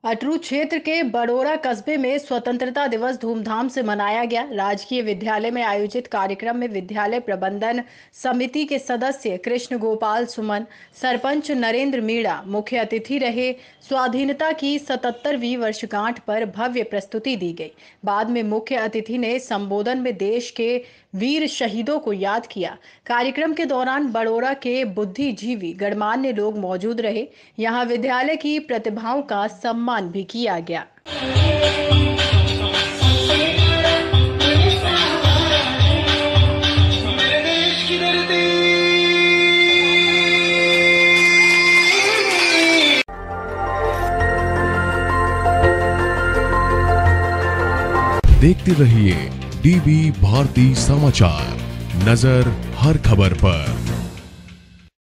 अटरू क्षेत्र के बड़ोरा कस्बे में स्वतंत्रता दिवस धूमधाम से मनाया गया। राजकीय विद्यालय में आयोजित कार्यक्रम में विद्यालय प्रबंधन समिति के सदस्य कृष्ण गोपाल सुमन, सरपंच नरेंद्र मीणा मुख्य अतिथि रहे। स्वाधीनता की 77वीं वर्षगांठ पर भव्य प्रस्तुति दी गई। बाद में मुख्य अतिथि ने संबोधन में देश के वीर शहीदों को याद किया। कार्यक्रम के दौरान बड़ोरा के बुद्धिजीवी गणमान्य लोग मौजूद रहे। यहाँ विद्यालय की प्रतिभाओं का सम्मान भी किया गया। देखते रहिए डीबी भारती समाचार, नजर हर खबर पर।